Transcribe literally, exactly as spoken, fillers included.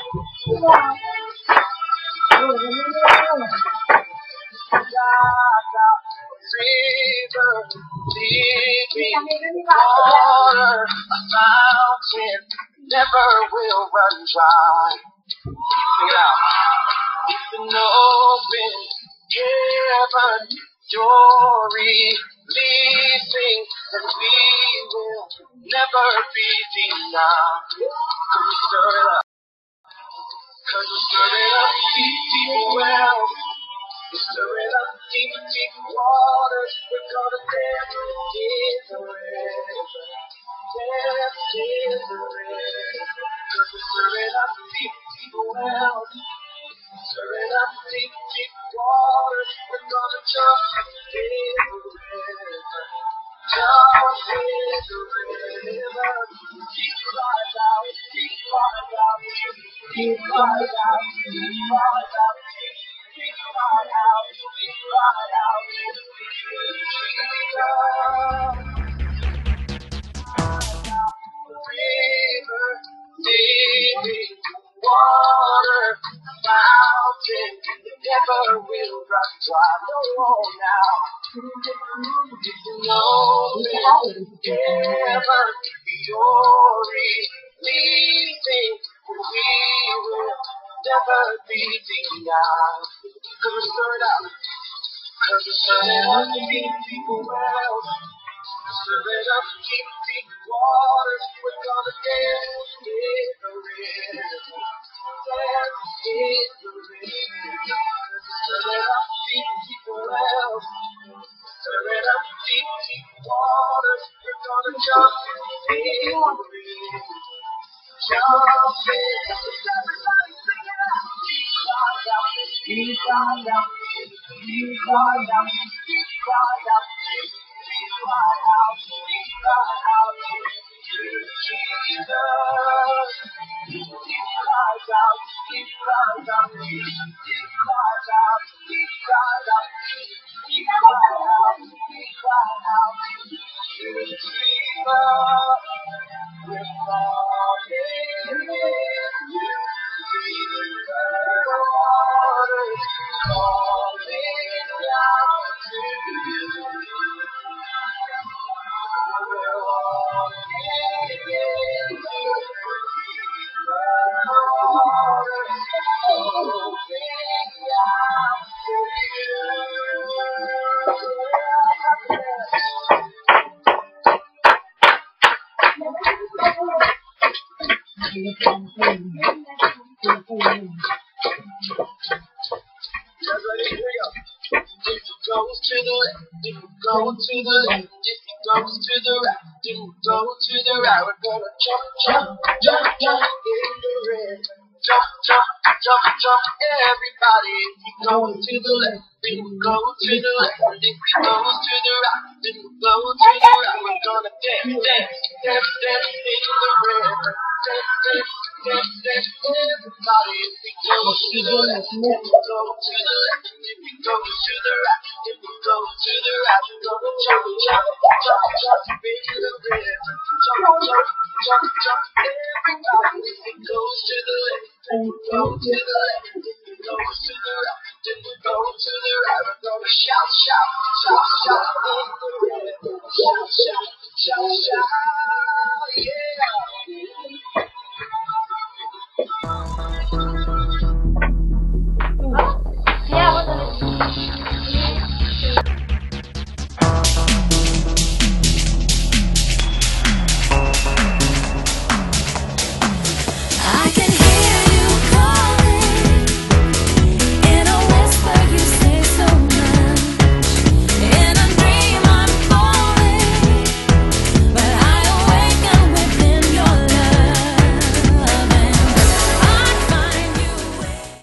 living water, a fountain, never will run dry. Sing it out. It's an open heaven, you're releasing, and we will never be denied. Cause we stir it up. Cause we stir it up deep, deep wells. We stir it up deep, deep waters. We're gonna dance in the river. Dance in the river. Cause we stir it up deep, deep wells. Stir it up deep, deep waters. We're gonna jump in the river. Jump in the river. Deep cries out, deep cries out, deep cries out, deep cries out, deep cries out, deep cries out, river, deep water, mountain, never will run dry. No, now. It's an open heaven, you're releasing, we will never be denied. Cause we stir it up, cause we stir it up deep, deep wells. Stir it up deep, deep waters. We're gonna dance in the river. Dance in the river. Stir it up deep, deep wells. Stir it up deep, deep waters. We're gonna jump in the river. Jump in. Everybody sing it out. Deep cries out, deep cries out, deep cries out, deep cries out, deep cry out, deep cry out to Jesus. Deep cries out, deep cries out, deep cries out, deep cries out, deep cry out, deep cry out to Jesus. We're falling into deeper waters, calling out to you. We're walking into deeper waters, calling out to If it goes to the left, if it goes to the left, if it goes to the right, if it goes to the right, we're gonna jump, jump, jump, jump in the river. Jump, jump, jump, jump, everybody. If it goes to the left, if it goes to the left, if it goes to the right, if it goes to the right, we're gonna dance, dance, dance, dance in the river. Dance, dance, dance, dance, everybody. If it goes to the left, if it goes to the left, if it goes to the right, if it goes to the right, we're gonna jump, jump, jump, jump in the river. Jump, jump, jump, jump, everybody. If it goes to the left, if it goes to the left, if it goes to the right, if it goes to the right, we're gonna shout, shout, shout, shout in the river. Shout, shout, shout, shout, yeah.